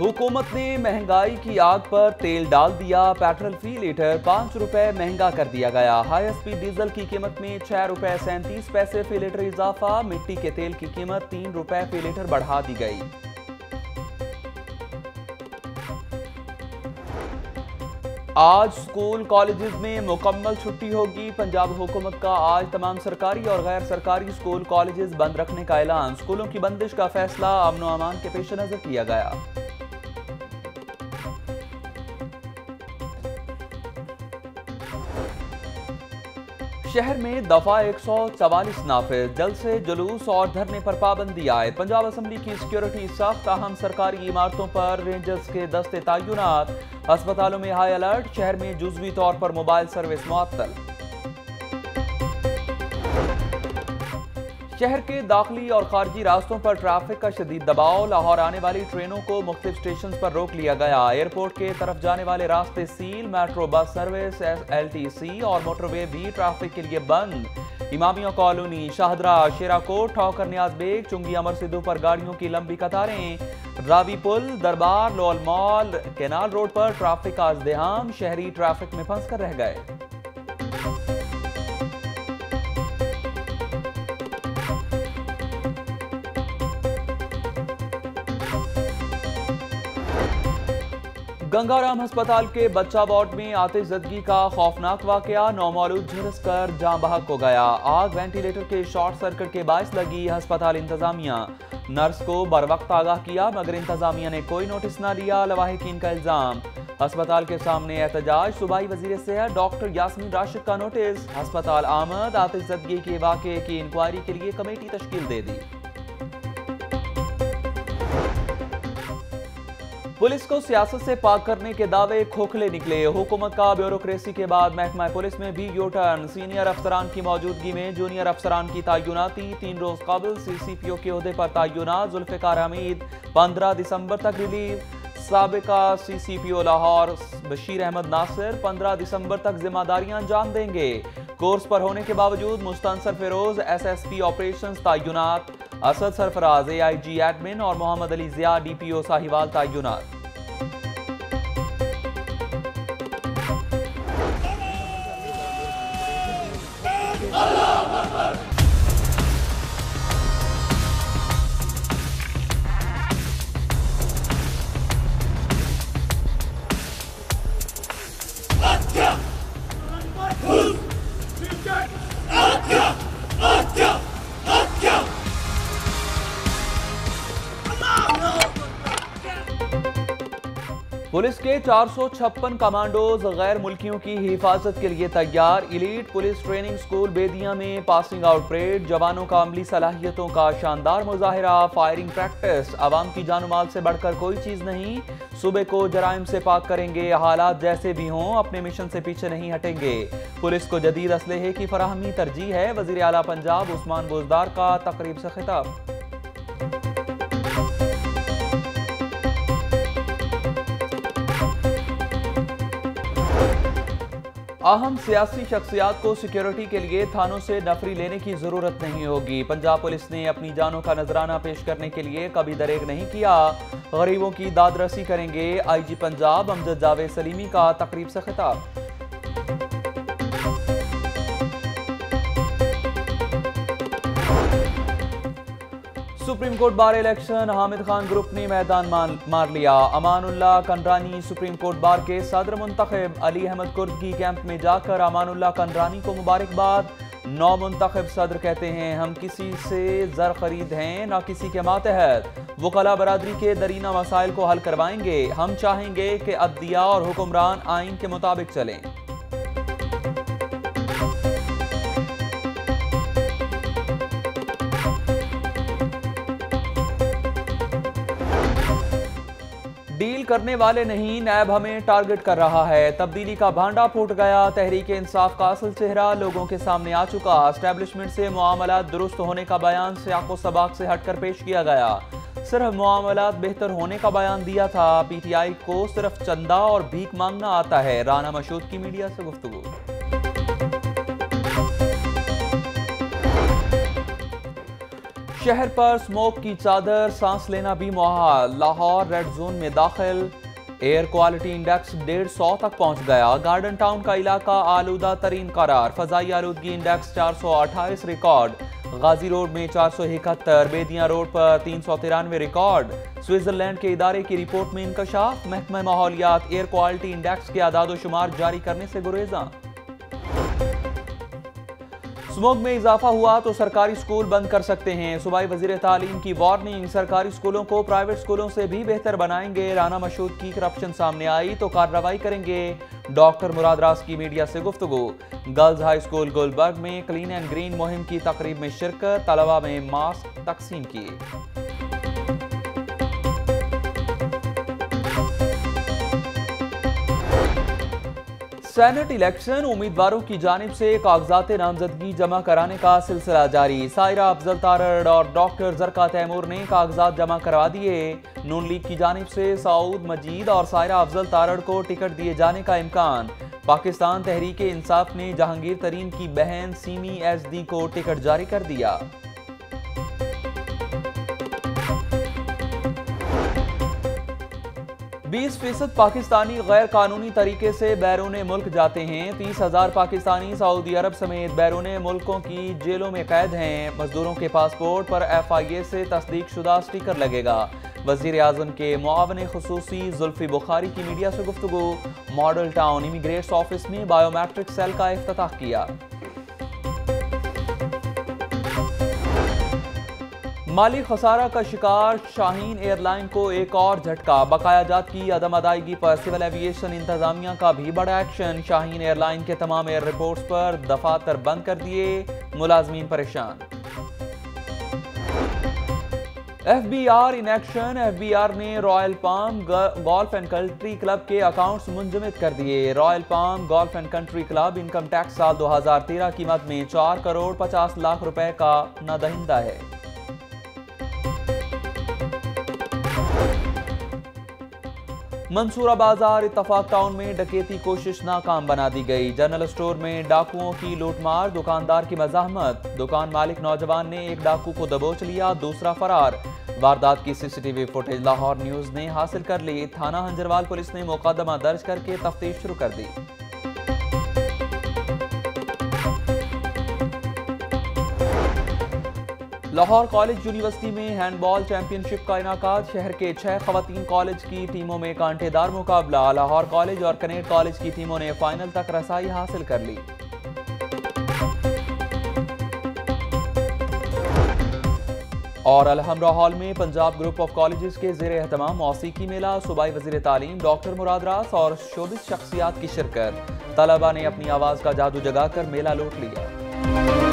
हुकूमत ने महंगाई की आग पर तेल डाल दिया। पेट्रोल फी लीटर 5 रुपए महंगा कर दिया गया। हाई स्पीड डीजल की कीमत में 6 रुपए 37 पैसे फी लीटर इजाफा। मिट्टी के तेल की कीमत 3 रुपए फी लीटर बढ़ा दी गई। आज स्कूल कॉलेजेस में मुकम्मल छुट्टी होगी। पंजाब हुकूमत का आज तमाम सरकारी और गैर सरकारी स्कूल कॉलेजेस बंद रखने का ऐलान। स्कूलों की बंदिश का फैसला अमन व अमान के पेश नजर किया गया। शहर में दफा 144 नाफिज। जल्द से जुलूस और धरने पर पाबंदी आए। पंजाब असम्बली की सिक्योरिटी सख्त। अहम सरकारी इमारतों पर रेंजर्स के दस्ते तैनात। अस्पतालों में हाई अलर्ट। शहर में जुज़वी तौर पर मोबाइल सर्विस मुअत्तल। शहर के दाखिली और खारजी रास्तों पर ट्रैफिक का शदीद दबाव। लाहौर आने वाली ट्रेनों को मुख्तलिफ स्टेशन पर रोक लिया गया। एयरपोर्ट के तरफ जाने वाले रास्ते सील। मेट्रो बस सर्विस, LTC और मोटरवे भी ट्रैफिक के लिए बंद। इमामिया कॉलोनी, शाहदरा, शेराकोट, ठौकर नियाज बेग, चुंगी अमर सिद्धू पर गाड़ियों की लंबी कतारें। रावी पुल, Darbar, lower mall, canal road पर ट्रैफिक का इज़्दिहाम। शहरी ट्रैफिक में फंस कर रह गए। गंगाराम अस्पताल के बच्चा वार्ड में आतिशज़दगी का खौफनाक वाकया। नौमौलूद झुलस कर जाँ बहक हो गया। आग वेंटिलेटर के शॉर्ट सर्किट के बायस लगी। अस्पताल इंतजामिया नर्स को बर वक्त आगाह किया मगर इंतजामिया ने कोई नोटिस न लिया। लवाहिकीन का इल्जाम। अस्पताल के सामने एहतजाज। सूबाई वजीर सेहत डॉक्टर यास्मीन राशिद का नोटिस। अस्पताल आमद। आतिशज़दगी के वाकये की इंक्वायरी के लिए कमेटी तश्कील दे दी। पुलिस को सियासत से पाक करने के दावे खोखले निकले। हुकूमत का ब्यूरोक्रेसी के बाद महकमा पुलिस में भी यू टर्न। सीनियर अफसरान की मौजूदगी में जूनियर अफसरान की तैनाती। 3 रोज कबल CCPO के ओहदे पर तैनात जुल्फ़िकार हमीद 15 दिसंबर तक रिलीव। साबिका CCPO लाहौर बशीर अहमद नासिर 15 दिसंबर तक जिम्मेदारियां अंजाम देंगे। कोर्स पर होने के बावजूद मुस्तनसर फिरोज SSP ऑपरेशंस तैनात। असद सरफराज AIG एडमिन और मोहम्मद अली जिया DPO साहिवाल तैनात। पुलिस के 456 कमांडोज गैर मुल्कियों की हिफाजत के लिए तैयार। Elite police training school Bedian में पासिंग आउट परेड। जवानों का अमली सलाहियतों का शानदार मुजाहिरा। Firing practice. आवाम की जान माल से बढ़कर कोई चीज नहीं। सूबे को जराइम से पाक करेंगे। हालात जैसे भी हों अपने मिशन से पीछे नहीं हटेंगे। पुलिस को जदीद असलहे की फराहमी तरजीह है। वजीर आला पंजाब उस्मान बोजदार का तकरीब से खिताब। अहम सियासी शख्सियात को सिक्योरिटी के लिए थानों से नफरी लेने की जरूरत नहीं होगी। पंजाब पुलिस ने अपनी जानों का नजराना पेश करने के लिए कभी दरेग नहीं किया। गरीबों की दादरसी करेंगे। IG पंजाब अमजद जावेद सलीमी का तकरीब से खिताब। Supreme court bar election. Hamid Khan group ने मैदान मार लिया। Amanullah Kandrani supreme court bar के सदर मुंतखब। अली अहमद कुर्दगी कैंप में जाकर अमानुल्लाह कंडरानी को मुबारकबाद। नौ मुंतखब सदर कहते हैं हम किसी से जर खरीद हैं ना किसी के मातहत। वकला बरादरी के दरीना मसाइल को हल करवाएंगे। हम चाहेंगे कि अदलिया और हुक्मरान आइन के मुताबिक चलें। डील करने वाले नहीं नैब हमें टारगेट कर रहा है। तब्दीली का भांडा फूट गया। तहरीक इंसाफ का असल चेहरा लोगों के सामने आ चुका। एस्टेब्लिशमेंट से मामलात दुरुस्त होने का बयान सियाको सबाक से हटकर पेश किया गया। सिर्फ मामलात बेहतर होने का बयान दिया था। PTI को सिर्फ चंदा और भीख मांगना आता है। राना मशहूद की मीडिया से गुफ्तगू। शहर पर स्मोक की चादर, सांस लेना भी मुहाल। लाहौर रेड जोन में दाखिल। एयर क्वालिटी इंडेक्स 150 तक पहुंच गया। गार्डन टाउन का इलाका आलूदा तरीन करार। फजाई आलूदगी इंडेक्स 428 रिकॉर्ड। गाजी रोड में 471, बेदियां रोड पर 393 रिकॉर्ड। स्विट्जरलैंड के इदारे की रिपोर्ट में इंकशाफ। महकमा माहौलियात एयर क्वालिटी इंडेक्स के आदाद-ओ-शुमार जारी करने से गुरेजा। स्मोक में इजाफा हुआ तो सरकारी स्कूल बंद कर सकते हैं। सूबाई वजीर तालीम की वार्निंग। सरकारी स्कूलों को प्राइवेट स्कूलों से भी बेहतर बनाएंगे। राना मशहूद की करप्शन सामने आई तो कार्रवाई करेंगे। डॉक्टर मुराद रास की मीडिया से गुफ्तगू। गर्ल्स हाई स्कूल गुलबर्ग में क्लीन एंड ग्रीन मुहिम की तकरीब में शिरकत। तलबा में मास्क तकसीम किए। सेनेट इलेक्शन उम्मीदवारों की जानिब से कागजात नामजदगी जमा कराने का सिलसिला जारी। सायरा अफजल तारड़ और डॉक्टर जरका तैमूर ने कागजात जमा करवा दिए। नून लीग की जानिब से सऊद मजीद और सायरा अफजल तारड़ को टिकट दिए जाने का इम्कान। पाकिस्तान तहरीक इंसाफ ने जहांगीर तरीन की बहन सीमी एसडी को टिकट जारी कर दिया। %20 पाकिस्तानी गैर कानूनी तरीके से बैरून मुल्क जाते हैं। 30,000 पाकिस्तानी सऊदी अरब समेत बैरून मुल्कों की जेलों में कैद हैं। मजदूरों के पासपोर्ट पर FIA से तस्दीक शुदा स्टिकर लगेगा। वजीर आजम के मुआवन खुसूसी जुल्फी बुखारी की मीडिया से गुफ्तगू। मॉडल टाउन इमिग्रेट्स ऑफिस में बायोमेट्रिक सेल का इफ्तिताह किया। माली खसारा का शिकार शाहीन एयरलाइन को एक और झटका। बकाया जात की अदम अदायगी पर सिविल एविएशन इंतजामिया का भी बड़ा एक्शन। शाहीन एयरलाइन के तमाम एयर रिपोर्ट्स पर दफातर बंद कर दिए। मुलाजमीन परेशान। FBI in action. FBI ने royal palm golf and country club के अकाउंट्स मुंजमद कर दिए। Royal palm golf and country club income tax साल 2013 की मद में 4 करोड़ 50 लाख रुपए का नदहिंदा है। मंसूरा बाजार इत्तफाक टाउन में डकैती कोशिश नाकाम बना दी गई। जनरल स्टोर में डाकुओं की लूटमार, दुकानदार की मज़ाहमत। दुकान मालिक नौजवान ने एक डाकू को दबोच लिया, दूसरा फरार। वारदात की CCTV फुटेज लाहौर न्यूज़ ने हासिल कर ली। थाना हंजरवाल पुलिस ने मुकदमा दर्ज करके तफ्तीश शुरू कर दी। लाहौर कॉलेज यूनिवर्सिटी में हैंडबॉल चैंपियनशिप का इनाकाद। शहर के 6 खवातीन कॉलेज की टीमों में कांटेदार मुकाबला। लाहौर कॉलेज और कनेट कॉलेज की टीमों ने फाइनल तक रसाई हासिल कर ली। और अलहमरा हॉल में पंजाब ग्रुप ऑफ कॉलेजेस के ज़ेर एहतमाम मौसीकी मेला। सूबाई वज़ीर तालीम डॉक्टर मुराद रास और शोबिस शख्सियात की शिरकत। तलबा ने अपनी आवाज़ का जादू जगाकर मेला लूट लिया।